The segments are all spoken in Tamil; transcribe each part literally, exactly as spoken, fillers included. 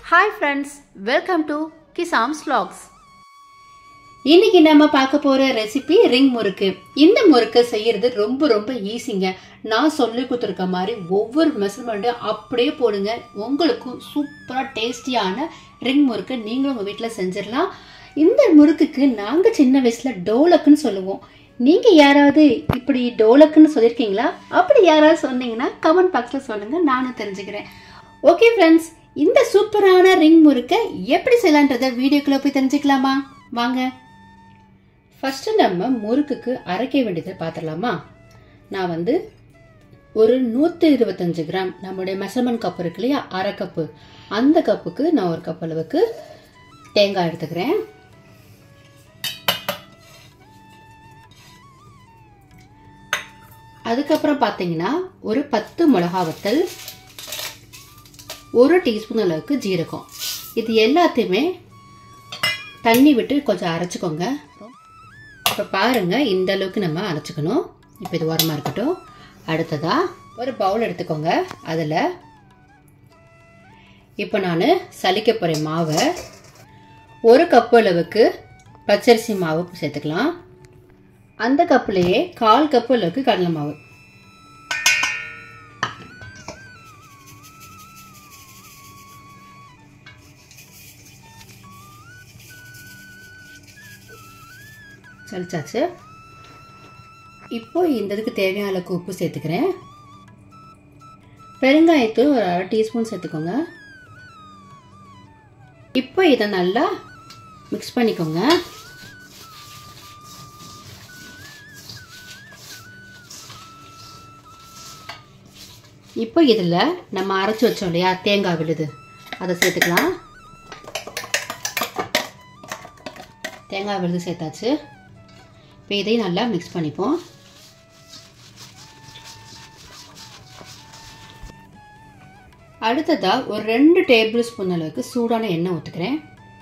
Hi friends, welcome to Kisam's Vlogs. இன்னைக்கு நம்ம பார்க்க போற ரெசிபி ரிங் முறுக்கு. இந்த முறுக்கு செய்யறது ரொம்ப ரொம்ப ஈஸிங்க. நான் சொல்லி கொடுத்துருக்க மாதிரி ஒவ்வொரு மெஷர்மெண்ட்டும் அப்படியே போடுங்க. உங்களுக்கு சூப்பரா டேஸ்டியான ரிங் முறுக்கு நீங்களும் உங்க வீட்டுல செஞ்சிடலாம். இந்த முறுக்குக்கு நாங்க சின்ன வயசுல டோலக்குன்னு சொல்லுவோம். நீங்க யாராவது இப்படி டோலக்குன்னு சொல்லிருக்கீங்களா? அப்படி யாராவது சொன்னீங்கன்னா கமெண்ட் பாக்ஸ்ல சொல்லுங்க, நானும் தெரிஞ்சுக்கிறேன். ஓகே ஃப்ரெண்ட்ஸ், இந்த சூப்பரான ரிங் முறுக்கை எப்படி செய்யலான்றத வீடியோக்குள்ள போய் தெரிஞ்சுக்கலாமா? வாங்க. ஃபர்ஸ்ட் நம்ம முறுக்குக்கு அரைக்க வேண்டியதை பார்த்துடலாமா? நான் வந்து ஒரு நூற்றி இருபத்தஞ்சு கிராம் நம்மளுடைய மெஷர்மெண்ட் கப் இருக்கு இல்லையா, அரை கப்பு, அந்த கப்புக்கு நான் ஒரு கப் அளவுக்கு தேங்காய் எடுத்துக்கிறேன். அதுக்கப்புறம் பார்த்தீங்கன்னா ஒரு பத்து மிளகா வத்தல், ஒரு டீஸ்பூன் அளவுக்கு ஜீரகம், இது எல்லாத்தையுமே தண்ணி விட்டு கொஞ்சம் அரைச்சிக்கோங்க. இப்போ பாருங்க, இந்த அளவுக்கு நம்ம அரைச்சிக்கணும். இப்போ இது ஓரமா இருக்கட்டும். அடுத்ததா ஒரு பவுல் எடுத்துக்கோங்க. அதில் இப்போ நான் சலிக்க போகிற மாவை ஒரு கப்பு அளவுக்கு பச்சரிசி மாவு சேர்த்துக்கலாம். அந்த கப்புலேயே கால் கப்பு அளவுக்கு கடலை மாவு, சலிச்சாச்சு. இப்போ இந்த இதுக்கு தேவையான அளவுக்கு உப்பு சேர்த்துக்கிறேன். பெருங்காயத்தூள் ஒரு அரை டீஸ்பூன் சேர்த்துக்கோங்க. இப்போ இதை நல்லா மிக்ஸ் பண்ணிக்கோங்க. இப்போ இதில் நம்ம அரைச்சி வச்சோம் இல்லையா தேங்காய் விழுது, அதை சேர்த்துக்கலாம். தேங்காய் விழுது சேர்த்தாச்சு. இப்போ இதையும் நல்லா மிக்ஸ் பண்ணிப்போம். அடுத்ததா ஒரு ரெண்டு டேபிள் ஸ்பூன் அளவுக்கு சூடான எண்ணெய் ஊற்றுக்கிறேன்.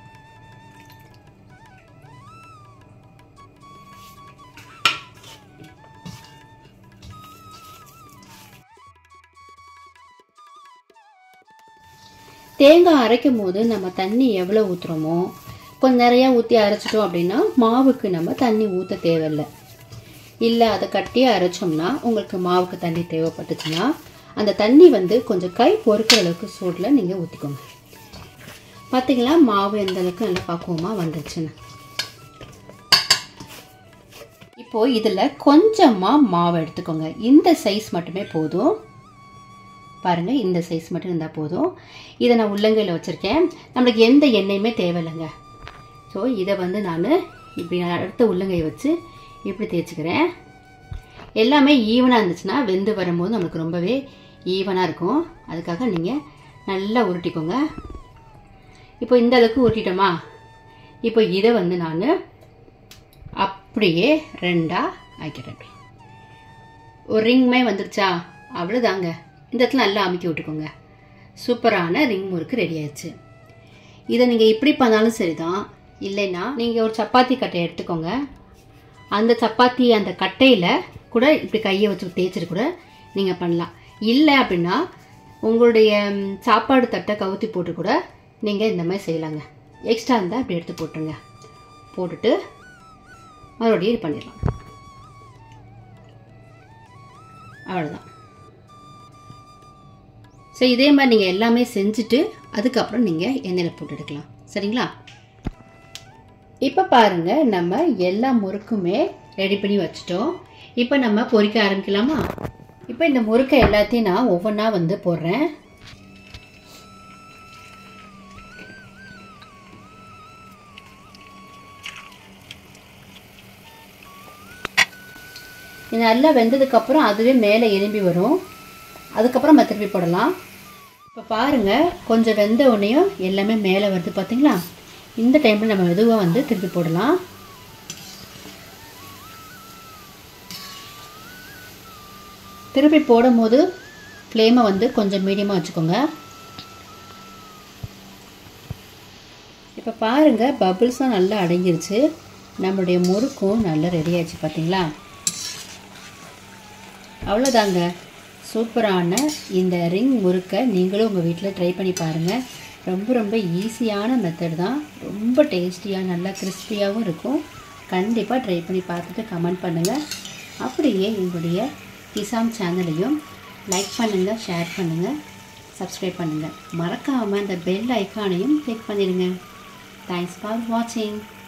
தேங்காய் அரைக்கும் போது நம்ம தண்ணி எவ்வளோ ஊற்றுறோமோ, கொஞ்சம் நிறையா ஊற்றி அரைச்சிட்டோம் அப்படின்னா மாவுக்கு நம்ம தண்ணி ஊற்ற தேவையில்லை. இல்லை அதை கட்டியாக அரைச்சோம்னா உங்களுக்கு மாவுக்கு தண்ணி தேவைப்பட்டுச்சுன்னா அந்த தண்ணி வந்து கொஞ்சம் கை பொறுக்கிற அளவுக்கு சூடில் நீங்கள் ஊற்றிக்கோங்க. பார்த்தீங்களா மாவு எந்த அளவுக்கு நல்லா பக்குவமாக வந்துருச்சுன்னு. இப்போது இதில் கொஞ்சமாக மாவு எடுத்துக்கோங்க. இந்த சைஸ் மட்டுமே போதும். பாருங்கள், இந்த சைஸ் மட்டும் இருந்தால் போதும். இதை நான் உள்ளங்கையில் வச்சுருக்கேன். நம்மளுக்கு எந்த எண்ணெயுமே தேவையில்லைங்க. ஸோ இதை வந்து நான் இப்படி அடுத்த உள்ளங்கை வச்சு இப்படி தேய்ச்சிக்கிறேன். எல்லாமே ஈவனாக இருந்துச்சுன்னா வெந்து வரும்போது நம்மளுக்கு ரொம்பவே ஈவனாக இருக்கும். அதுக்காக நீங்கள் நல்லா உருட்டிக்கோங்க. இப்போ இந்த அளவுக்கு உருட்டிட்டோமா? இப்போ இதை வந்து நான் அப்படியே ரெண்டாக ஆக்கிடுறேன். ஒரு ரிங்மே வந்துருச்சா? அவ்வளோதாங்க. இந்த இடத்துல நல்லா அமுக்கி விட்டுக்கோங்க. சூப்பரான ரிங் முறுக்கு ரெடி ஆயிடுச்சு. இதை நீங்கள் இப்படி பண்ணாலும் சரிதான். இல்லைன்னா நீங்கள் ஒரு சப்பாத்தி கட்டை எடுத்துக்கோங்க. அந்த சப்பாத்தி அந்த கட்டையில் கூட இப்படி கையை வச்சு தேய்ச்சிட்டு கூட நீங்கள் பண்ணலாம். இல்லை அப்படின்னா உங்களுடைய சாப்பாடு தட்டை கவுத்தி போட்டு கூட நீங்கள் இந்த மாதிரி செய்யலாங்க. எக்ஸ்ட்ரா இருந்தால் இப்படி எடுத்து போட்டுருங்க. போட்டுட்டு மறுபடியும் இது பண்ணிடலாம். அவ்வளோதான். ஸோ இதே மாதிரி நீங்கள் எல்லாமே செஞ்சுட்டு அதுக்கப்புறம் நீங்கள் எண்ணெயில் போட்டு எடுக்கலாம். சரிங்களா? இப்போ பாருங்கள், நம்ம எல்லா முறுக்குமே ரெடி பண்ணி வச்சுட்டோம். இப்போ நம்ம பொரிக்க ஆரம்பிக்கலாமா? இப்போ இந்த முறுக்கை எல்லாத்தையும் நான் ஒவ்வொன்றா வந்து போடுறேன். இது நல்லா வெந்ததுக்கப்புறம் அதுவே மேலே எலும்பி வரும். அதுக்கப்புறம் நம்ம திருப்பி போடலாம். இப்போ பாருங்கள், கொஞ்சம் வெந்த உடனேயும் எல்லாமே மேலே வருது பார்த்தீங்களா? இந்த டைமில் நம்ம மெதுவாக வந்து திருப்பி போடலாம். திருப்பி போடும் போது ஃப்ளேமை வந்து கொஞ்சம் மீடியமாக வச்சுக்கோங்க. இப்போ பாருங்கள், பபிள்ஸும் நல்லா அடங்கிருச்சு. நம்மளுடைய முறுக்கும் நல்லா ரெடி ஆயிடுச்சு பார்த்தீங்களா? அவ்வளோதாங்க. சூப்பரான இந்த ரிங் முறுக்கை நீங்களும் உங்கள் வீட்டில் ட்ரை பண்ணி பாருங்கள். ரொம்ப ரொம்ப ஈஸியான மெத்தட் தான். ரொம்ப டேஸ்டியாக நல்லா கிறிஸ்பியாகவும் இருக்கும். கண்டிப்பாக ட்ரை பண்ணி பார்த்துட்டு கமெண்ட் பண்ணுங்கள். அப்படியே எங்களுடைய கிசாம் சேனலையும் லைக் பண்ணுங்கள், ஷேர் பண்ணுங்கள், சப்ஸ்கிரைப் பண்ணுங்கள். மறக்காமல் அந்த பெல் ஐக்கானையும் கிளிக் பண்ணிடுங்க. தேங்க்ஸ் ஃபார் வாட்சிங்.